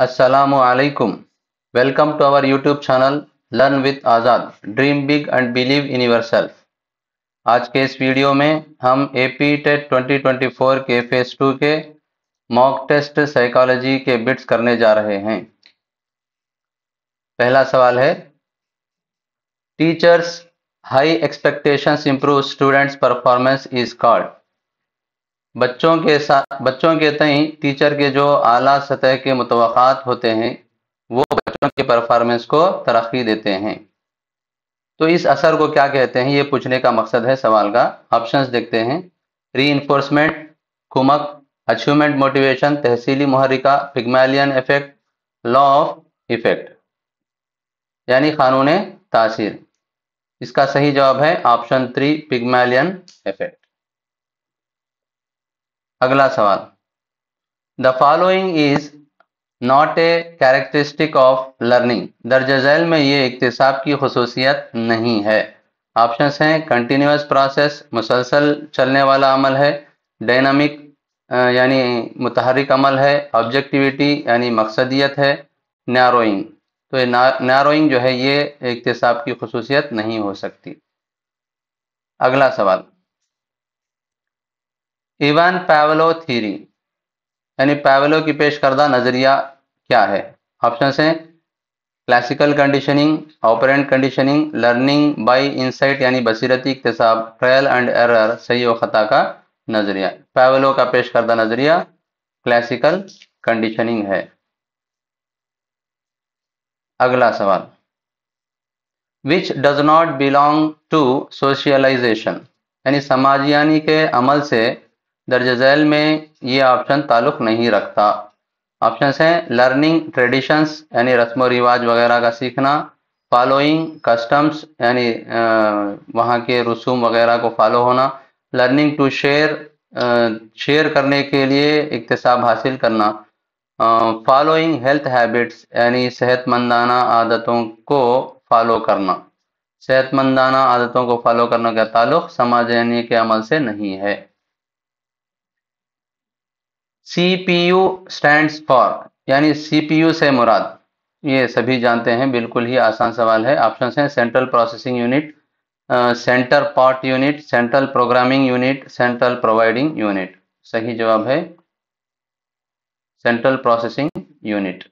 Assalamu alaikum. Welcome to our YouTube channel Learn with Azad. Dream big and believe in yourself. आज के इस video में हम AP TET 2024 के phase 2 के मॉक टेस्ट साइकोलॉजी के बिट्स करने जा रहे हैं। पहला सवाल है, teachers high expectations improve students performance is called. बच्चों के तई टीचर के जो आला सतह के मुतवक़ात होते हैं वो बच्चों के परफॉर्मेंस को तरक्की देते हैं। तो इस असर को क्या कहते हैं, ये पूछने का मकसद है सवाल का। ऑप्शंस देखते हैं। रीइंफोर्समेंट, कुमक, अचीवमेंट मोटिवेशन, तहसीली मुहर्रिका, Pygmalion effect, law of effect यानी कानून तासीर। इसका सही जवाब है ऑप्शन 3, पिग्मलियन इफेक्ट। अगला सवाल, the following is not a characteristic of learning. दर्ज झैल में ये इक्तिसाब की खुसूसियत नहीं है। ऑप्शंस हैं, कंटिन्यूअस प्रोसेस, मुसलसल चलने वाला अमल है, डायनामिक यानी मुतहरिक अमल है, ऑब्जेक्टिविटी यानी मकसदियत है, नैरोइंग। तो ये नैरोइंग जो है ये इक्तिसाब की खुसूसियत नहीं हो सकती। अगला सवाल, इवान पावलो थ्योरी यानी पावलो की पेश करदा नजरिया क्या है। ऑप्शंस हैं, classical conditioning, operant conditioning, learning by insight यानी बसीरती इक्तिसाब, ट्रायल एंड एरर, सही व खता का नजरिया। पावलो का पेश करदा नजरिया क्लासिकल कंडीशनिंग है। अगला सवाल, which does not belong to socialisation यानी समाजियानी के अमल से दर्ज झैल में ये ऑप्शन ताल्लुक नहीं रखता। ऑप्शंस हैं, लर्निंग ट्रेडिशंस यानी रस्म व रिवाज वगैरह का सीखना, फॉलोइंग कस्टम्स यानी वहाँ के रसूम वगैरह को फॉलो होना, लर्निंग टू शेयर करने के लिए इक्तिसाब हासिल करना, फॉलोइंग हेल्थ हैबिट्स यानी सेहतमंदाना आदतों को फॉलो करना। सेहतमंदाना आदतों को फॉलो करने का ताल्लुक समाजियानी के अमल से नहीं है। CPU स्टैंड्स फॉर यानी CPU से मुराद, ये सभी जानते हैं, बिल्कुल ही आसान सवाल है। ऑप्शंस हैं, central processing unit, centre pot unit, central programming unit, central providing unit. सही जवाब है central processing unit.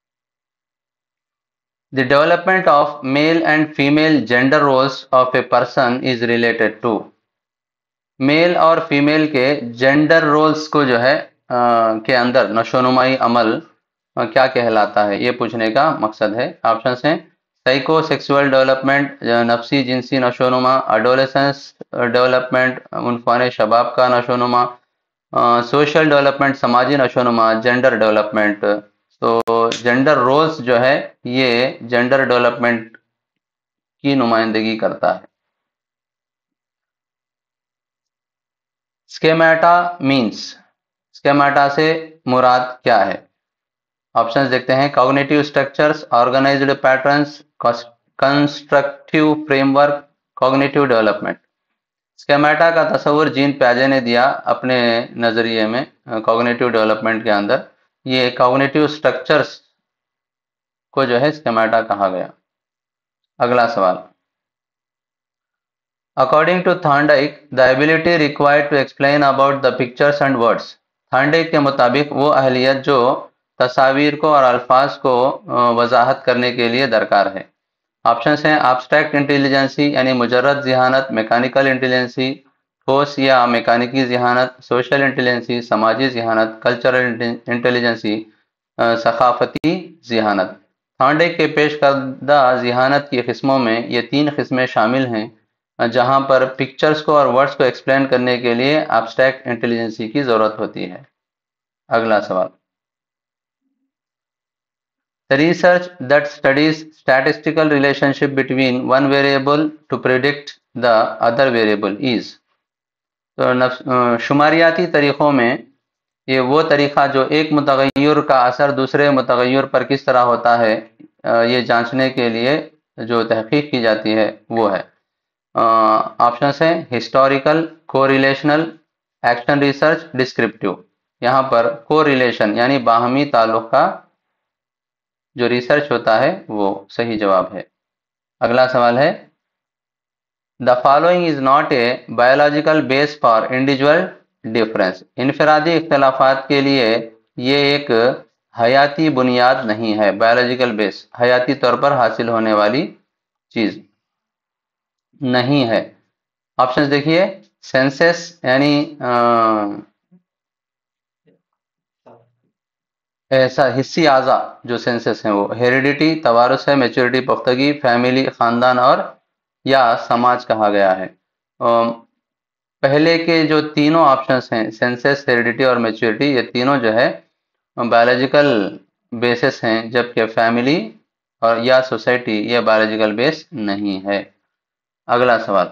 The development of male and female gender roles of a person is related to. Male और female के gender roles को जो है के अंदर नशोनुमाई अमल क्या कहलाता है, ये पूछने का मकसद है। ऑप्शंस हैं, साइको सेक्सुअल डेवलपमेंट, नफ्सी जिनसी नशोनुमा, एडोलेसेंस डेवलपमेंट, उनफान शबाब का नशोनुमा, सोशल डेवलपमेंट समाजी नशोनुमा, जेंडर डेवलपमेंट। तो जेंडर रोल्स जो है ये जेंडर डेवलपमेंट की नुमाइंदगी करता है। स्केमेटा मीन्स, स्केमेटा से मुराद क्या है। ऑप्शंस देखते हैं, cognitive structures, organised patterns, constructive framework, cognitive development. Schemata का तस्वुर जीन प्याजे ने दिया अपने नजरिए में कॉग्निटिव डेवलपमेंट के अंदर। ये कॉग्निटिव स्ट्रक्चर्स को जो है स्केमेटा कहा गया। अगला सवाल, according to Thorndike the ability required to explain about the pictures and words. Thorndike के मुताबिक वो अहलियत जो तस्वीर को और अल्फाज को वजाहत करने के लिए दरकार है। ऑप्शंस हैं, एब्स्ट्रैक्ट इंटेलिजेंसी यानी मुजर्रद ज़िहानत, मैकेनिकल इंटेलिजेंसी, ठोस या मैकेनिकी ज़िहानत, सोशल इंटेलिजेंसी, समाजी ज़िहानत, कल्चरल इंटेलिजेंसी, सकाफती ज़िहानत। थॉर्नडाइक के पेश करदा ज़िहानत की किस्मों में ये 3 किस्में शामिल हैं, जहां पर पिक्चर्स को और वर्ड्स को एक्सप्लेन करने के लिए एब्स्ट्रैक्ट इंटेलिजेंसी की ज़रूरत होती है। अगला सवाल, The research that studies statistical relationship between one variable to predict the other variable is। तो शुमारियाती तरीक़ों में ये वो तरीक़ा जो एक मुतग़य्यर का असर दूसरे मुतग़य्यर पर किस तरह होता है ये जांचने के लिए जो तहक़ीक़ की जाती है वो है। ऑप्शंस हैं, historical, correlational, action research, descriptive. यहाँ पर कोरिलेशन यानी बाहमी ताल्लुक़ का जो रिसर्च होता है वो सही जवाब है। अगला सवाल है, the following is not a biological base for individual difference. इनफरादी इख्तलाफात के लिए ये एक हयाती बुनियाद नहीं है, बायोलॉजिकल बेस हयाती तौर पर हासिल होने वाली चीज नहीं है। ऑप्शंस देखिए, सेंसस यानी ऐसा हिस्सी आज़ा जो सेंसस हैं वो, हेरिडिटी तवारुस है, मैच्योरिटी पुख्तगी, फैमिली खानदान, और या समाज कहा गया है। पहले के जो तीनों ऑप्शंस हैं, सेंसस, हेरिडिटी और मैच्योरिटी, ये तीनों जो है बायोलॉजिकल बेसिस हैं, जबकि फैमिली और या सोसाइटी ये बायोलॉजिकल बेस नहीं है। अगला सवाल,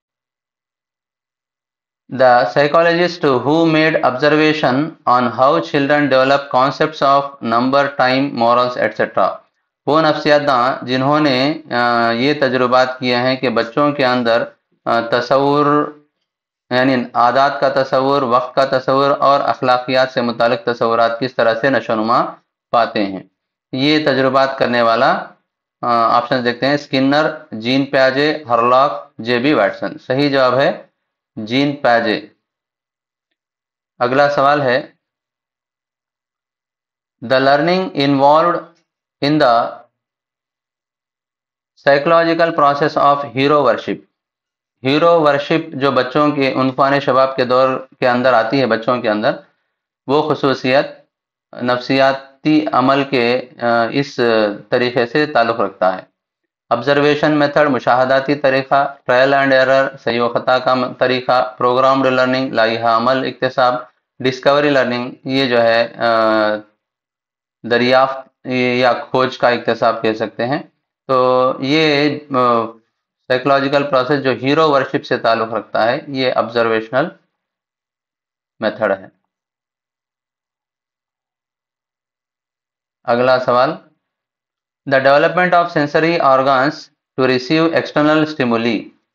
the psychologist who made observation on how children develop concepts of number, time, morals, etc. वो नफ्सियातदां जिन्होंने ये तजुर्बात किए हैं कि बच्चों के अंदर तसव्वुर यानी आदात का तसव्वुर, वक्त का तसव्वुर और अखलाकियात से मुतालिक तसव्वुरात किस तरह से नशोनुमा पाते हैं, ये तजुर्बात करने वाला ऑप्शन देखते हैं, स्किनर, जीन प्याजे, हरलॉक, जेबी वैटसन। सही जवाब है जीन प्याजे। अगला सवाल है, the learning involved in the psychological process of hero worship. Hero worship जो बच्चों के उनफान शबाब के दौर के अंदर आती है बच्चों के अंदर, वो खसूसियत नफ्सियाती अमल के इस तरीके से ताल्लुक़ रखता है। ऑब्जर्वेशन मेथड मुशाहदाती तरीक़ा, ट्रायल एंड एरर सही व ख़ता का तरीक़ा, प्रोग्राम्ड लर्निंग लाइहा अमल इक्तिसाब, डिस्कवरी लर्निंग ये जो है दरियाफ्त या खोज का इक्तिसाब कह सकते हैं। तो ये साइकोलॉजिकल प्रोसेस जो हीरो वर्शिप से ताल्लुक़ रखता है, ये ऑब्जर्वेशनल मेथड है। अगला सवाल, the development of sensory organs to receive external stimuli,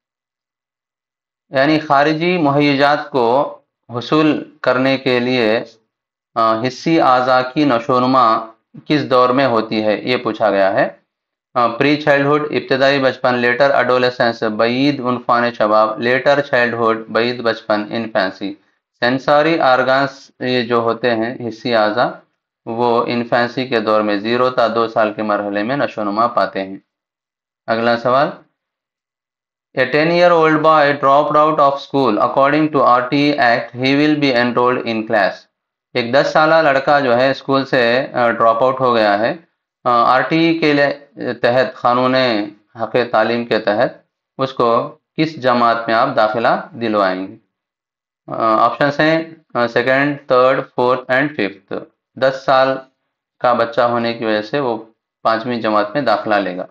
यानी खारिजी मुहैयाजात को हुसूल करने के लिए हिस्सी आज़ा की नशोनुमा किस दौर में होती है, ये पूछा गया है। प्री चाइल्डहुड इब्तदाई बचपन, लेटर अडोलेसेंस बईद उनफान शबाब, लेटर चाइल्डहुड बईद बचपन इन्फेंसी। सेंसरी आर्गन्स ये जो होते हैं हिस्सी आज़ा, वो इन्फेंसी के दौर में 0 था 2 साल के मरहले में नशोनुमा पाते हैं। अगला सवाल, A 10-year-old boy dropped out of school. According to RTE Act, he will be enrolled in class. एक 10 साला लड़का जो है स्कूल से ड्रॉप आउट हो गया है। आरटीई के तहत, कानून हक़ तालीम के तहत उसको किस जमात में आप दाखिला दिलवाएंगे? ऑप्शन हैं second, third, fourth and fifth. 10 साल का बच्चा होने की वजह से वो 5वीं जमात में दाखिला लेगा।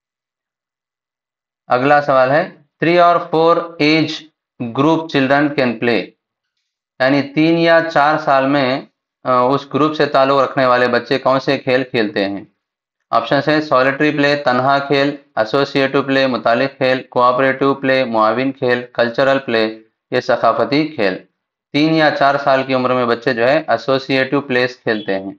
अगला सवाल है, 3 और 4 age group children can play, यानी 3 या 4 साल में उस ग्रुप से ताल्लुक़ रखने वाले बच्चे कौन से खेल खेलते हैं? ऑप्शन है सॉलिटरी प्ले, तन्हा खेल, एसोसिएटिव प्ले, मुतालिक खेल, कोऑपरेटिव प्ले, मुआविन खेल, कल्चरल प्ले, ये सकाफती खेल। 3 या 4 साल की उम्र में बच्चे जो है एसोसिएटिव प्लेस खेलते हैं।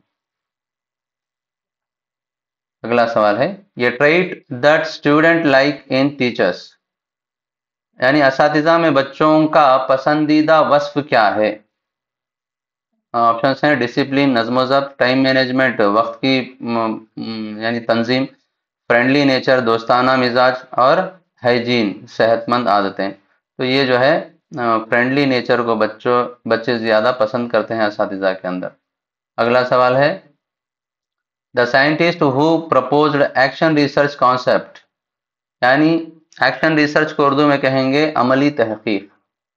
अगला सवाल है, ये trait that student like in teachers, यानी असातिज़ा में बच्चों का पसंदीदा वस्फ क्या है? ऑप्शन हैं डिसिप्लिन, नज़्म ज़ब्त, टाइम मैनेजमेंट वक्त की यानी तंजीम, फ्रेंडली नेचर दोस्ताना मिजाज, और हाइजीन सेहतमंद आदतें। तो ये जो है फ्रेंडली नेचर को बच्चे ज़्यादा पसंद करते हैं असातिज़ा के अंदर। अगला सवाल है, the scientist who proposed action research concept, यानी एक्शन रिसर्च को उर्दू में कहेंगे अमली तहकीक,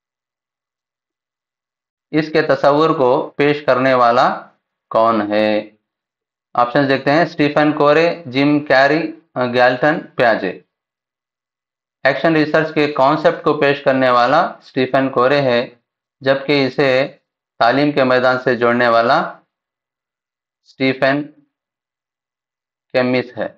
इसके तस्वुर को पेश करने वाला कौन है? ऑप्शन देखते हैं, Stephen Corey, Jim Carey, Galton प्याजे। एक्शन रिसर्च के कॉन्सेप्ट को पेश करने वाला स्टीफन कोरे है, जबकि इसे तालीम के मैदान से जोड़ने वाला स्टीफन केमिस है।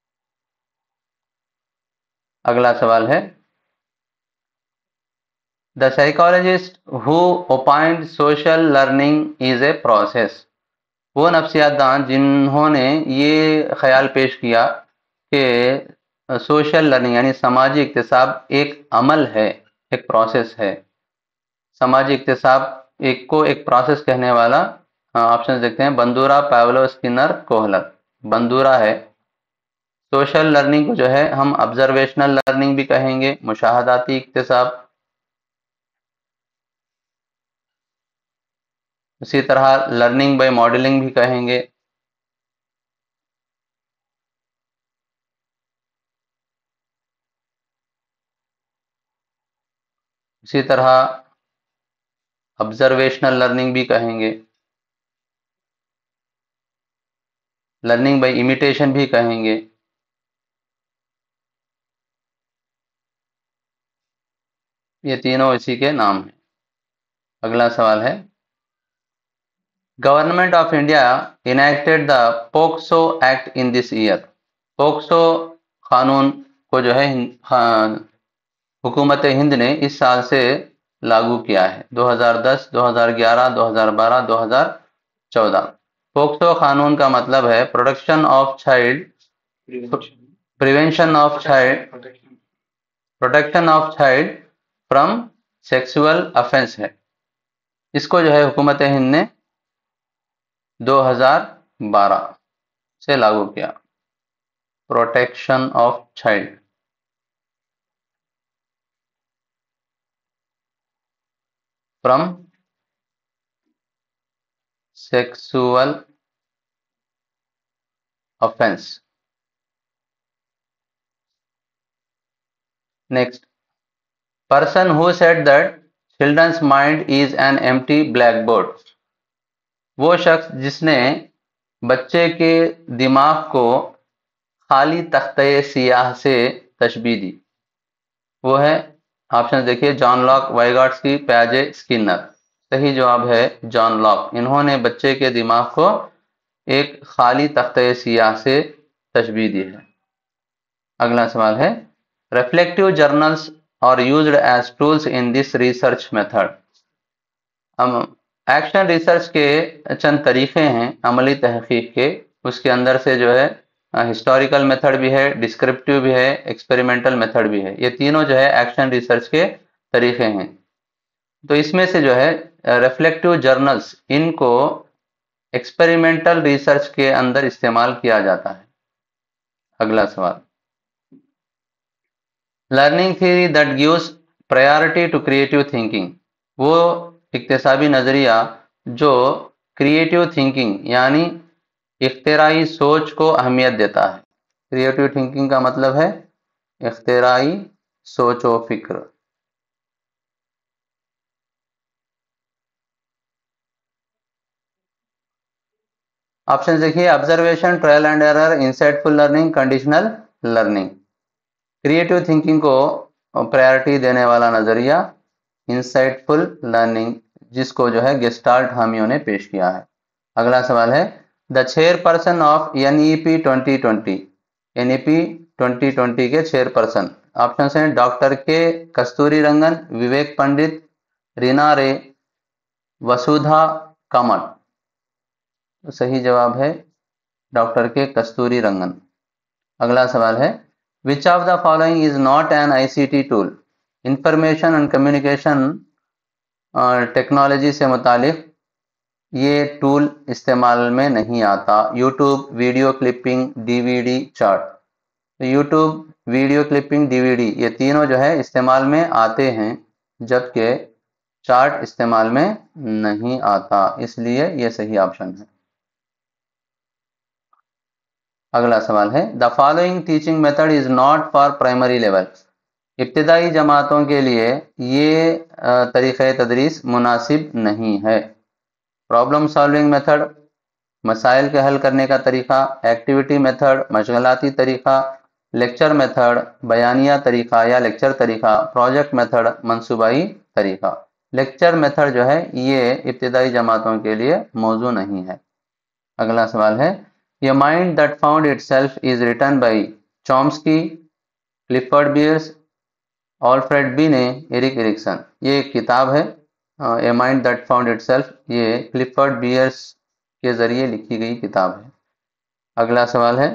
अगला सवाल है, the psychologist who opined social learning is a process, वो नफ्सियातदान जिन्होंने ये ख्याल पेश किया कि सोशल लर्निंग यानी समाजी इक्तिसाब एक अमल है, एक प्रोसेस है। समाजी इक्तिसाब एक प्रोसेस कहने वाला ऑप्शन देखते हैं, Bandura, Pavlov, Skinner, Kohler. Bandura है। सोशल लर्निंग को जो है हम ऑब्जर्वेशनल लर्निंग भी कहेंगे, मुशाहदाती इक्तिसाब। उसी तरह लर्निंग बाय मॉडलिंग भी कहेंगे। इसी तरह ऑब्जर्वेशनल लर्निंग भी कहेंगे, लर्निंग बाय इमिटेशन भी कहेंगे। ये तीनों इसी के नाम हैं। अगला सवाल है, government of India enacted the POCSO act in this year. POCSO कानून को जो है हुकूमत हिंद ने इस साल से लागू किया है, 2010, 2011, 2012, 2014। पोक्सो कानून का मतलब है protection of child, prevention of child from sexual offence है। इसको जो है हुकूमत हिंद ने 2012 से लागू किया। Protection of child from sexual offence. Next, person who said that children's mind is an empty blackboard. वो शख्स जिसने बच्चे के दिमाग को खाली तख्ते सियाह से तशबीह दी, वो है, ऑप्शन देखिए, जॉन लॉक, वाइगॉट्स्की, प्याजे, स्किनर। सही जवाब है जॉन लॉक। इन्होंने बच्चे के दिमाग को एक खाली तख्ते सियाह से तशबीह दी है। अगला सवाल है, reflective journals are used as tools in this research method. Action research के चंद तरीके हैं अमली तहकीक के, उसके अंदर से जो है हिस्टोरिकल मेथड भी है, डिस्क्रिप्टिव भी है, एक्सपेरिमेंटल मेथड भी है। ये तीनों जो है एक्शन रिसर्च के तरीके हैं। तो इसमें से जो है रिफ्लेक्टिव जर्नल्स, इनको एक्सपेरिमेंटल रिसर्च के अंदर इस्तेमाल किया जाता है। अगला सवाल, learning theory that gives priority to creative thinking. वो इक्तिसाबी नजरिया जो क्रिएटिव थिंकिंग यानी इख्तिराई सोच को अहमियत देता है। क्रिएटिव थिंकिंग का मतलब है इख्तिराई सोच व फिक्र। ऑप्शन देखिए, observation, trial and error, insightful learning, conditional learning. Creative thinking को प्रायोरिटी देने वाला नजरिया इंसाइटफुल लर्निंग, जिसको जो है गेस्टाल्ट हामियों ने पेश किया है। अगला सवाल है, the chairperson of NEP 2020। NEP 2020 के चेयरपर्सन, ऑप्शन हैं डॉक्टर के कस्तूरी रंगन, विवेक पंडित, रीना रे, वसुधा कामत। तो सही जवाब है डॉक्टर के कस्तूरी रंगन। अगला सवाल है, which of the following is not an ICT tool. Information and communication technology से मुतालिक ये टूल इस्तेमाल में नहीं आता। YouTube, video clipping, DVD, chart. तो यूट्यूब, वीडियो क्लिपिंग, डीवीडी, ये तीनों जो है इस्तेमाल में आते हैं, जबकि चार्ट इस्तेमाल में नहीं आता, इसलिए ये सही ऑप्शन है। अगला सवाल है, the following teaching method is not for primary level. इब्तिदाई जमातों के लिए ये तरीक़े तदरीस मुनासिब नहीं है। प्रॉब्लम सॉल्विंग मेथड, मसाइल के हल करने का तरीका, एक्टिविटी मेथड, मशगलाती तरीका, लेक्चर मेथड, बयानिया तरीका या लेक्चर तरीका, प्रोजेक्ट मेथड, मंसूबाई तरीका। लेक्चर मेथड जो है ये इब्तिदाई जमातों के लिए मौजू नहीं है। अगला सवाल है, ये mind that found itself is written by Chomsky, Clifford Beers, Alfred Binet, Erik Erikson. ये एक किताब है, a mind that found itself. ये क्लिफर्ड बियर्स के जरिए लिखी गई किताब है। अगला सवाल है,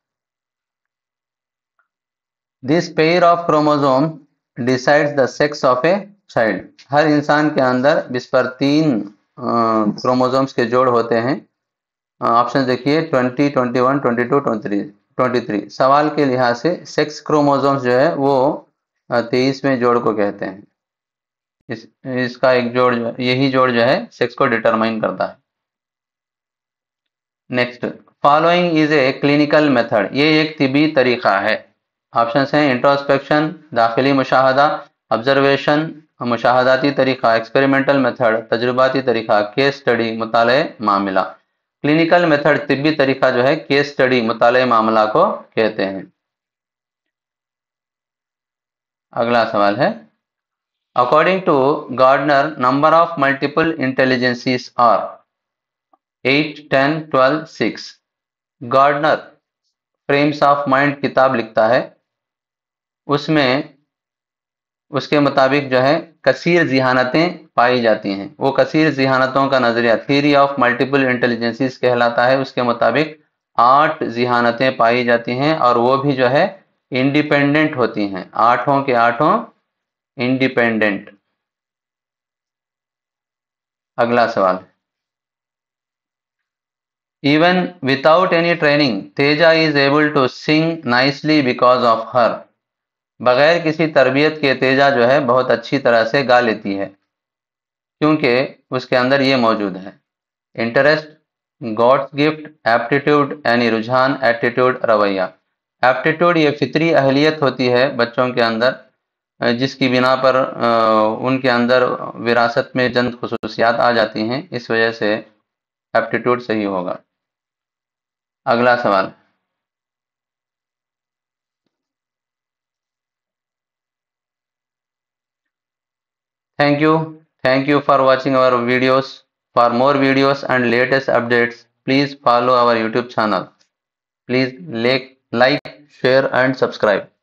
this pair of chromosome decides the sex of a child. हर इंसान के अंदर इस पर 3 क्रोमोसोम्स के जोड़ होते हैं। ऑप्शन देखिए 20, 21, 22, 23। सवाल के लिहाज से सेक्स क्रोमोसोम्स जो है वो 23वें जोड़ को कहते हैं। इसका एक जोड़ यही जोड़ जो है सेक्स को डिटरमाइन करता है। Next, following is a clinical method. ये एक तिबी तरीका है। ऑप्शंस हैं इंट्रोस्पेक्शन, दाखिली मुशाहदा, ऑब्जर्वेशन, मुशाहदाती तरीका, एक्सपेरिमेंटल मेथड, तजुर्बाती तरीका, केस स्टडी, मुताले मामला। क्लिनिकल मेथड तिब्बी तरीका जो है केस स्टडी मुताले मामला को कहते हैं। अगला सवाल है, according to Gardner number of multiple intelligences are 8, 10, 12, 6। Gardner frames of mind किताब लिखता है, उसमें उसके मुताबिक जो है कसीर जिहानतें पाई जाती हैं। वो कसीर जिहानतों का नजरिया थ्योरी ऑफ मल्टीपल इंटेलिजेंसीज कहलाता है। उसके मुताबिक 8 जिहानतें पाई जाती हैं और वो भी जो है इंडिपेंडेंट होती हैं। 8 के 8 इंडिपेंडेंट। अगला सवाल, even without any training Teja is able to sing nicely because of her. बगैर किसी तरबियत के तेजा जो है बहुत अच्छी तरह से गा लेती है क्योंकि उसके अंदर ये मौजूद है, इंटरेस्ट, गॉड्स गिफ्ट, एप्टीट्यूड यानी रुझान, एटीट्यूड रवैया। एप्टीट्यूड ये फितरी अहलियत होती है बच्चों के अंदर, जिसकी बिना पर उनके अंदर विरासत में चंद खुसूसियात आ जाती हैं, इस वजह से एप्टीट्यूड सही होगा। अगला सवाल, thank you for watching our videos. For more videos and latest updates, please follow our YouTube channel. Please like, share and subscribe.